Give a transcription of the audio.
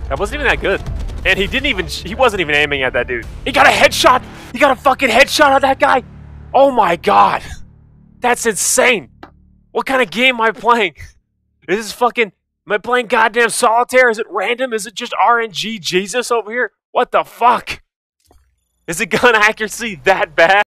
That wasn't even that good. And he wasn't even aiming at that dude. He got a headshot! He got a fucking headshot on that guy! Oh my god! That's insane! What kind of game am I playing? Is this fucking... Am I playing goddamn Solitaire? Is it random? Is it just RNG Jesus over here? What the fuck? Is the gun accuracy that bad?